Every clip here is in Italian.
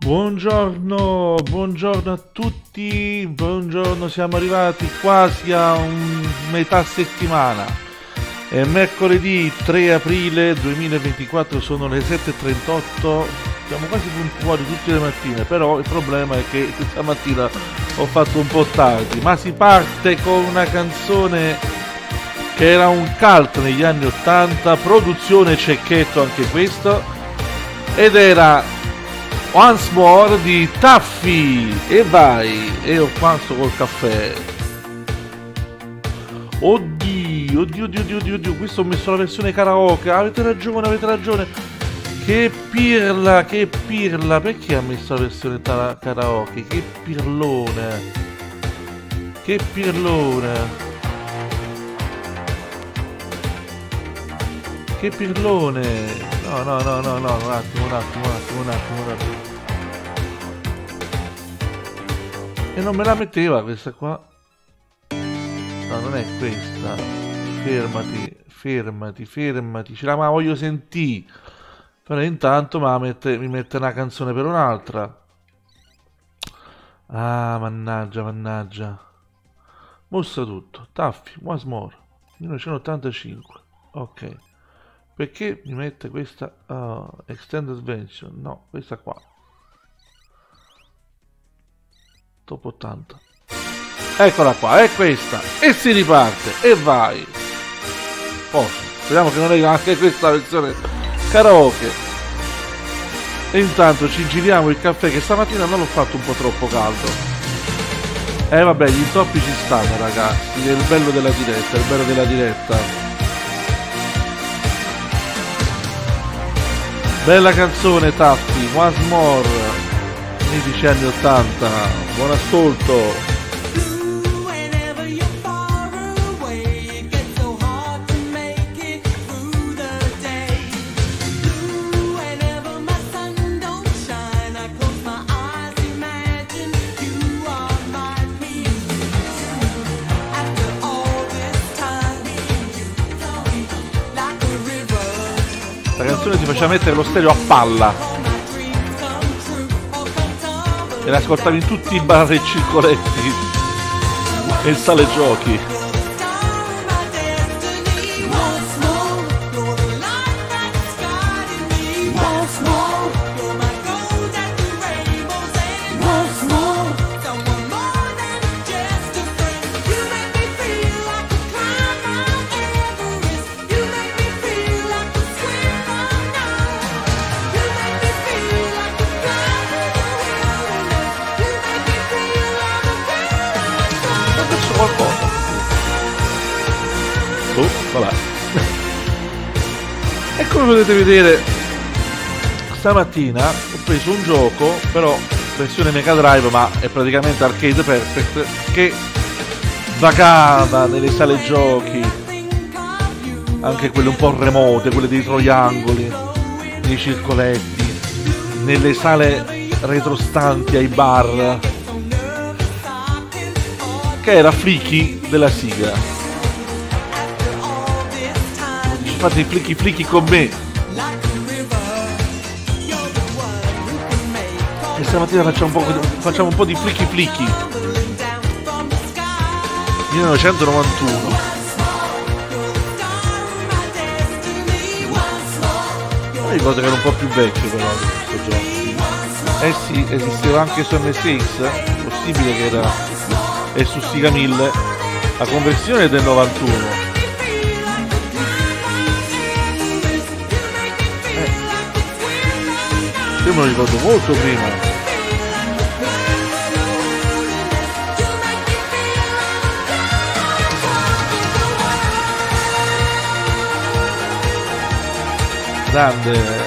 Buongiorno, buongiorno a tutti, buongiorno, siamo arrivati quasi a metà settimana, è mercoledì 3 aprile 2024, sono le 7:38, siamo quasi puntuali tutte le mattine, però il problema è che questa mattina ho fatto un po' tardi, ma si parte con una canzone che era un cult negli anni 80, produzione Cecchetto anche questo, ed era Once More di Taffy. E vai, e ho quanto col caffè. Oddio, oddio, questo ho messo la versione karaoke. Avete ragione. Che pirla, perché ha messo la versione karaoke? Che pirlone. Che pirlone. No, un attimo. E non me la metteva questa qua. No, non è questa. Fermati. Ce la voglio sentire. Però intanto mi mette una canzone per un'altra. Ah, mannaggia. Mostra tutto. Taffy, Once More. 1985. Ok. Perché mi mette questa Extended Version? No, questa qua. Top 80. Eccola qua, è questa. E si riparte. E vai. Speriamo che non è anche questa versione karaoke. E intanto ci giriamo il caffè, che stamattina non l'ho fatto un po' troppo caldo. Vabbè, gli intoppi ci stanno, ragazzi. È il bello della diretta. Bella canzone Taffy, Once More, mitici anni 80, buon ascolto. La canzone ti faceva mettere lo stereo a palla e l'ascoltavi in tutti i bar e circoletti e in sale giochi. Vabbè. E come potete vedere, stamattina ho preso un gioco, però versione Mega Drive, ma è praticamente Arcade Perfect, che vagava nelle sale giochi, anche quelle un po' remote, quelle dei troiangoli, nei circoletti, nelle sale retrostanti ai bar, che era Flicky della sigla. Fate i flicky con me. E stamattina facciamo un po' di flicky. 1991. Mi ricordo che era un po' più vecchio però questo gioco. Eh sì, esisteva anche su MSX. Possibile che era. E su Sega 1000. La conversione è del 91. Io me lo ricordo molto prima. Grande.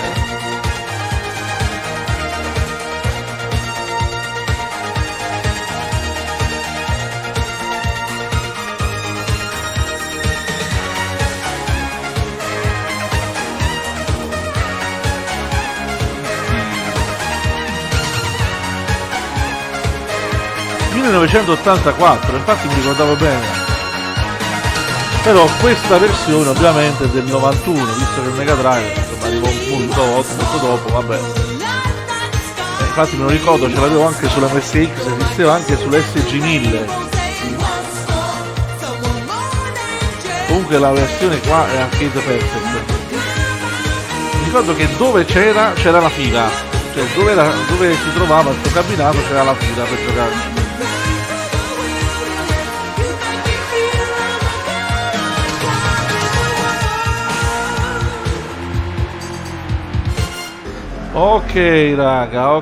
1984, infatti mi ricordavo bene. Però questa versione ovviamente è del 91, visto che il Mega Drive insomma arrivò molto dopo, vabbè. infatti me lo ricordo, ce l'avevo anche sulla MSX, esisteva anche sull'SG1000. Comunque la versione qua è arcade perfect. Mi ricordo che dove c'era la fila, cioè dove si trovava il suo cabinato c'era la fila per giocare. Ok raga,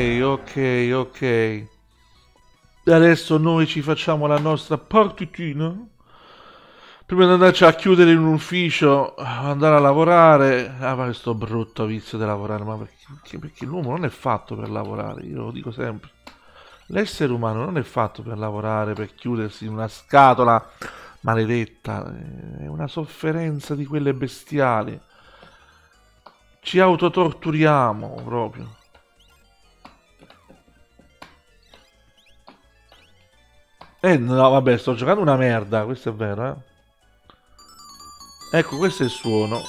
ok. Adesso noi ci facciamo la nostra partitina. Prima di andarci a chiudere in un ufficio, andare a lavorare. Ah, ma questo brutto vizio di lavorare, ma perché l'uomo non è fatto per lavorare, io lo dico sempre. L'essere umano non è fatto per lavorare, per chiudersi in una scatola maledetta. È una sofferenza di quelle bestiali. Ci autotorturiamo proprio. No, vabbè, sto giocando una merda, questo è vero, eh. Ecco, questo è il suono.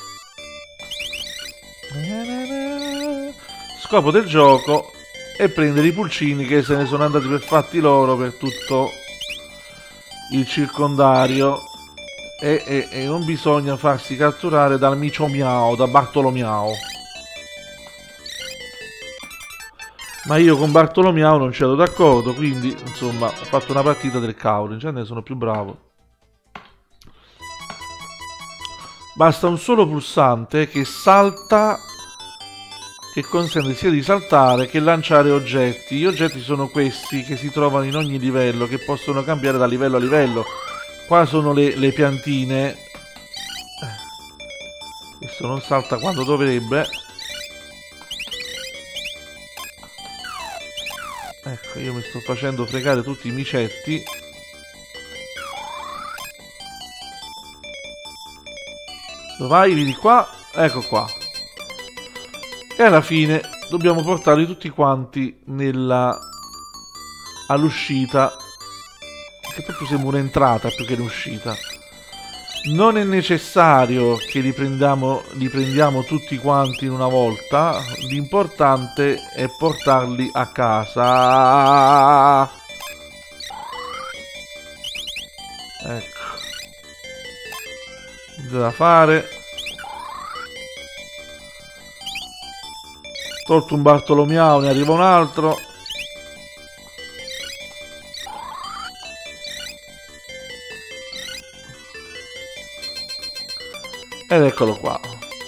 Scopo del gioco è prendere i pulcini che se ne sono andati per fatti loro per tutto il circondario. E non bisogna farsi catturare dal Micio Miao, da Bartolomiao. Ma io con Bartolomiao non c'ero d'accordo, quindi insomma ho fatto una partita del cavolo, in genere sono più bravo. Basta un solo pulsante che salta, che consente sia di saltare che lanciare oggetti. Gli oggetti sono questi che si trovano in ogni livello, che possono cambiare da livello a livello. Qua sono le piantine. Questo non salta quando dovrebbe. Ecco, io mi sto facendo fregare tutti i micetti. Dove vai? Vieni qua. Ecco qua. E alla fine dobbiamo portarli tutti quanti all'uscita. Che proprio sembra un'entrata più che un'uscita. Non è necessario che li prendiamo tutti quanti in una volta. L'importante è portarli a casa. Ecco. Da fare. Tolto un Bartolomiao, ne arriva un altro. Ed eccolo qua.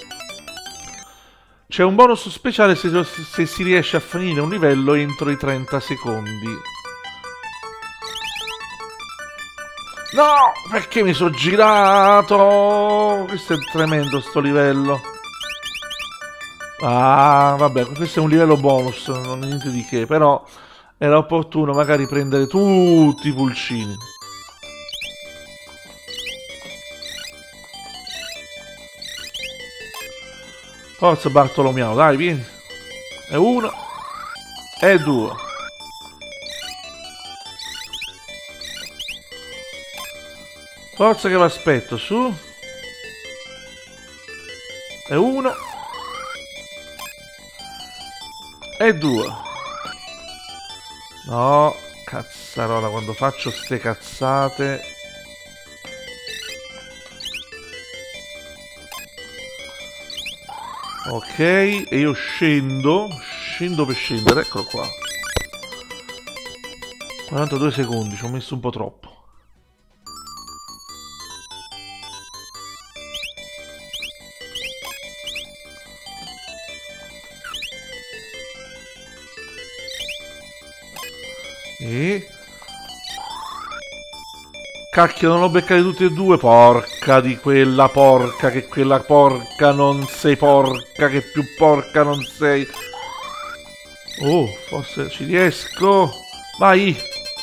C'è un bonus speciale se si riesce a finire un livello entro i 30 secondi. No! Perché mi sono girato? Questo è tremendo sto livello. Ah, vabbè, questo è un livello bonus, non è niente di che, però era opportuno magari prendere tutti i pulcini. Forza Bartolomiao, dai, vieni. E uno. E due. Forza che l'aspetto, su. E uno. E due. No, cazzarola, quando faccio ste cazzate. Ok, e io scendo per scendere, eccolo qua. 42 secondi, ci ho messo un po' troppo. E... Cacchio, non l'ho beccati tutti e due. Porca di quella porca, che quella porca non sei porca, che più porca non sei. Oh, forse ci riesco. Vai.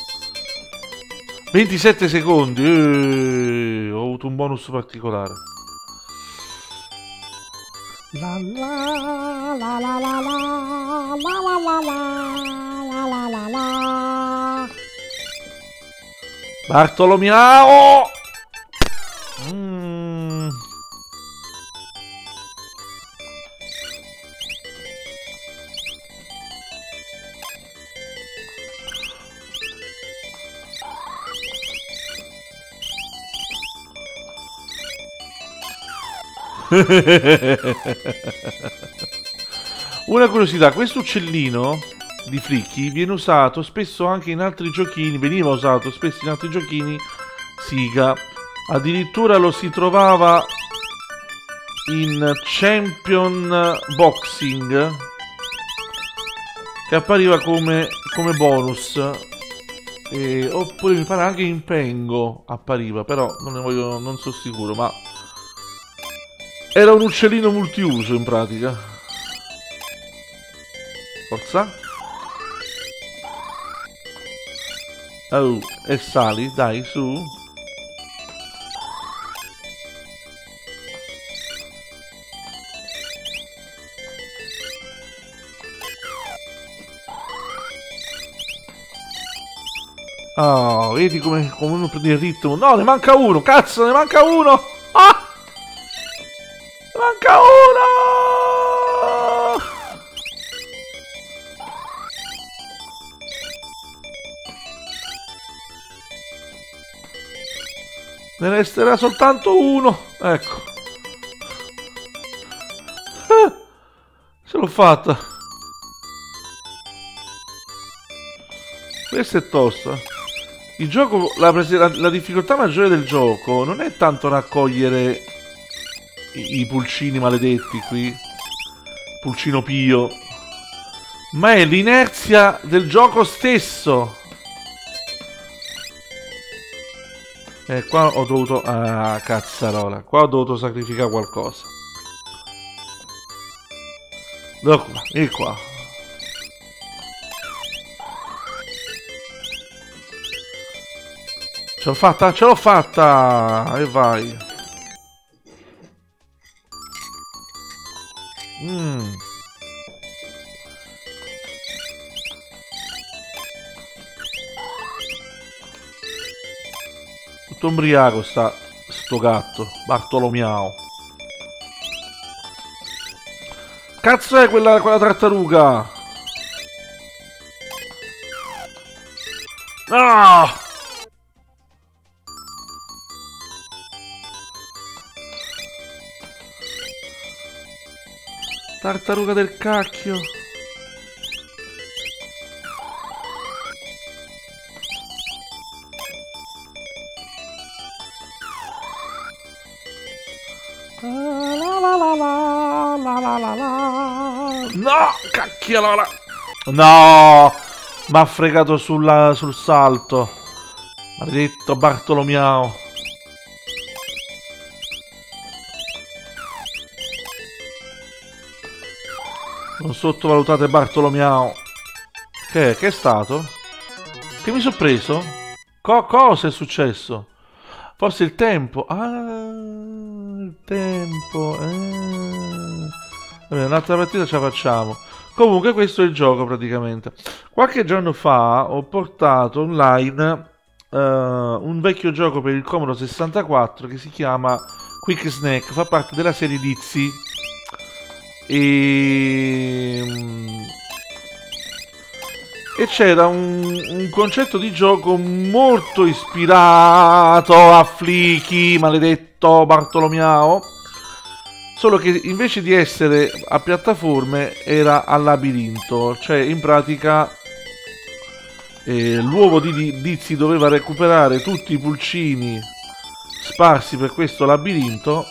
27 secondi. Ho avuto un bonus particolare. La la la la la la la la la la la la la. Bartolomiao! Una curiosità, questo uccellino di Flicky viene usato spesso anche in altri giochini, veniva usato spesso in altri giochini Siga. Addirittura lo si trovava in Champion Boxing, che appariva come bonus. Oppure mi pare anche in Pengo appariva, però non sono sicuro, ma era un uccellino multiuso in pratica. Forza. Oh, e sali, dai, su. Oh, vedi come uno prende il ritmo. No, ne manca uno, cazzo, ne manca uno. Ah! Ne manca uno. Ne resterà soltanto uno. Ecco. Ce l'ho fatta. Questa è tosta. Il gioco, la difficoltà maggiore del gioco non è tanto raccogliere i pulcini maledetti qui, pulcino pio, ma è l'inerzia del gioco stesso. Qua ho dovuto... Ah, cazzarola. Qua ho dovuto sacrificare qualcosa. Ecco qua, e qua. Ce l'ho fatta? Ce l'ho fatta! E vai. Tutto ubriaco sto gatto. Bartolomiao. Cazzo è quella tartaruga? Ah! Tartaruga del cacchio. No, cacchio. No, m'ha fregato sul salto. Maledetto Bartolomiao. Non sottovalutate Bartolomiao. Che è stato? Che mi sono preso? Cosa è successo? Forse il tempo. Ah, il tempo. Vabbè, un'altra partita ce la facciamo. Comunque questo è il gioco praticamente. Qualche giorno fa ho portato online un vecchio gioco per il Commodore 64 che si chiama Quick Snack. Fa parte della serie Dizzy. E c'era un concetto di gioco molto ispirato a Flicky, maledetto Bartolomiao, solo che invece di essere a piattaforme era a labirinto, cioè in pratica l'uovo di Dizzy doveva recuperare tutti i pulcini sparsi per questo labirinto.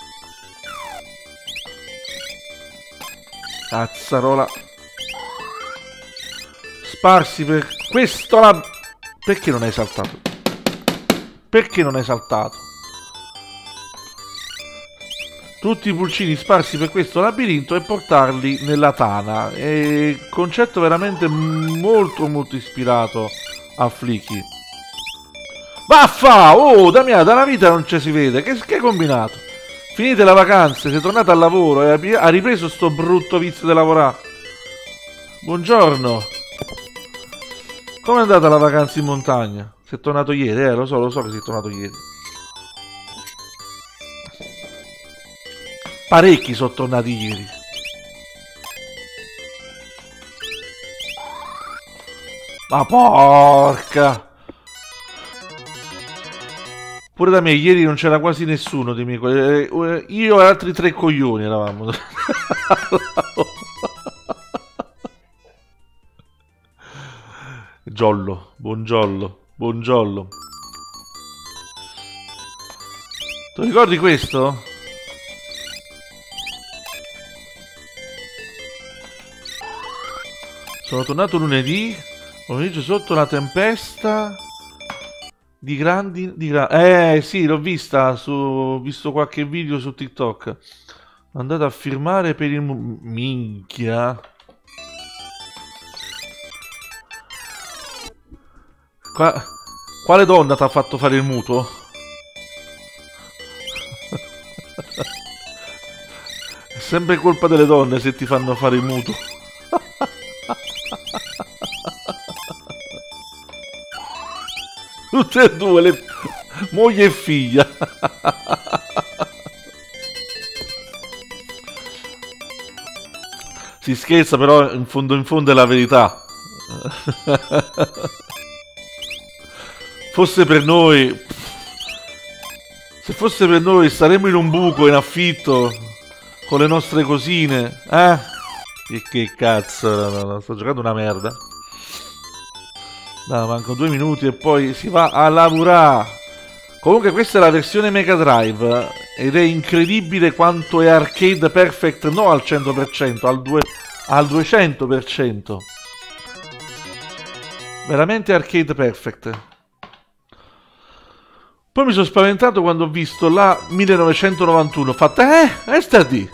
Cazzarola. Sparsi per questo Perché non hai saltato? Perché non hai saltato? Tutti i pulcini sparsi per questo labirinto e portarli nella tana. È concetto veramente molto ispirato a Flicky. Vaffa! Oh, dalla vita non ci si vede. Che hai combinato? Finite le vacanze, sei tornato al lavoro e ha ripreso sto brutto vizio di lavorare. Buongiorno. Come è andata la vacanza in montagna? Sei tornato ieri, lo so che sei tornato ieri. Parecchi sono tornati ieri. Ma porca! Pure da me ieri non c'era quasi nessuno dei miei io e altri tre coglioni eravamo. Giollo, buongiorno, buongiorno. Ti ricordi questo? Sono tornato lunedì, pomeriggio sotto la tempesta di grandi... sì, l'ho vista, ho visto qualche video su TikTok. Andate a firmare per il... Minchia. Quale donna ti ha fatto fare il mutuo? È sempre colpa delle donne se ti fanno fare il mutuo. Tutte e due, moglie e figlia. Si scherza, però in fondo è la verità. Fosse per noi, se fosse per noi staremmo in un buco in affitto con le nostre cosine, eh? E che cazzo, no, sto giocando una merda. No, mancano 2 minuti e poi si va a lavorare. Comunque questa è la versione Mega Drive ed è incredibile quanto è arcade perfect, non al 100%, al 200%. Veramente arcade perfect. Poi mi sono spaventato quando ho visto la 1991, ho fatto sta di.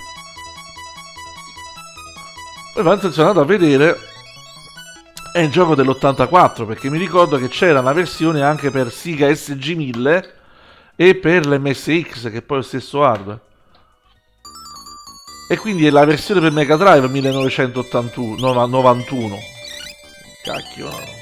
Poi sono andato a vedere, è un gioco dell'84, perché mi ricordo che c'era una versione anche per Sega SG-1000 e per l'MSX, che poi è lo stesso hardware. E quindi è la versione per Mega Drive 1981, 91. Cacchio, no.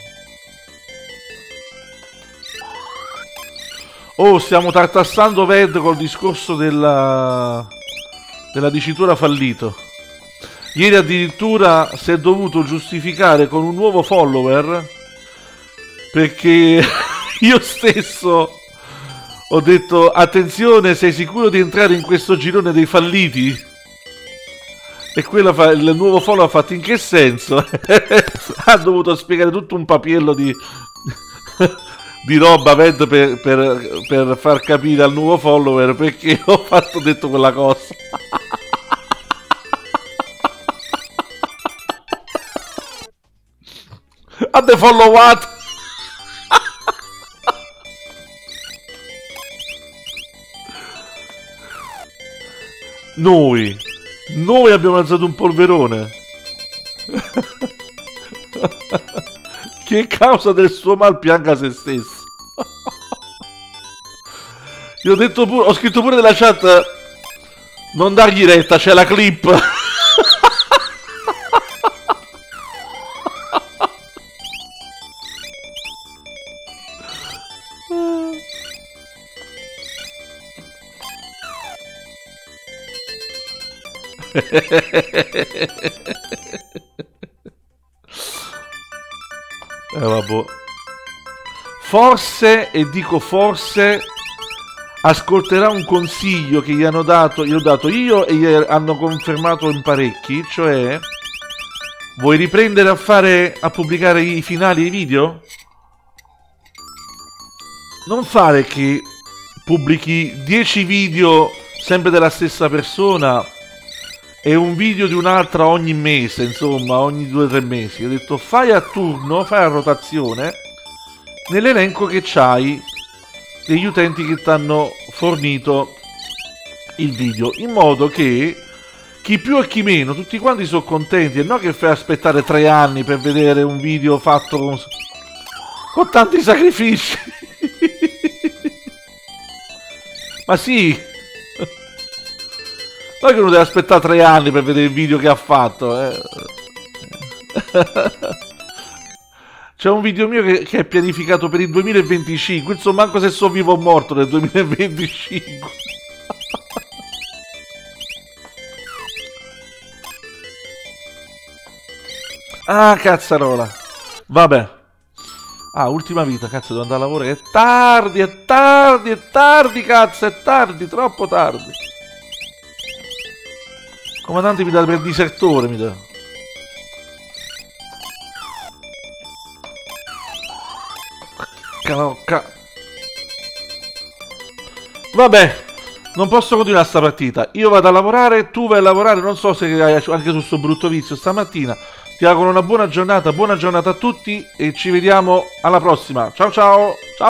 Oh, stiamo tartassando Ved col discorso della dicitura fallito. Ieri addirittura si è dovuto giustificare con un nuovo follower perché io stesso ho detto attenzione, sei sicuro di entrare in questo girone dei falliti? E il nuovo follower ha fatto in che senso? Ha dovuto spiegare tutto un papiello di roba per far capire al nuovo follower perché ho detto quella cosa. A the follow what? Noi abbiamo alzato un polverone. Che causa del suo mal pianga se stesso. Io ho detto pure, ho scritto pure nella chat, non dargli retta, c'è la clip. Vabbè. Forse, e dico forse, ascolterà un consiglio che gli ho dato io e gli hanno confermato in parecchi, cioè vuoi riprendere a pubblicare i finali ai video? Non fare che pubblichi 10 video sempre della stessa persona e un video di un'altra ogni mese, insomma, ogni 2 o 3 mesi. Ho detto fai a turno, fai a rotazione nell'elenco che c'hai degli utenti che ti hanno fornito il video, in modo che chi più e chi meno, tutti quanti sono contenti, e non che fai aspettare 3 anni per vedere un video fatto con tanti sacrifici. Ma sì, non che uno deve aspettare 3 anni per vedere il video che ha fatto. C'è un video mio che è pianificato per il 2025, insomma, manco se sono vivo o morto nel 2025. Ah, cazzarola. Vabbè. Ah, ultima vita, cazzo, devo andare a lavorare. È tardi, è tardi, è tardi, cazzo, è tardi, troppo tardi. Comandante mi dà per disertore, mi dà. Canocca. Vabbè, non posso continuare sta partita. Io vado a lavorare, tu vai a lavorare, non so se hai anche su sto brutto vizio stamattina. Ti auguro una buona giornata a tutti e ci vediamo alla prossima. Ciao ciao! Ciao!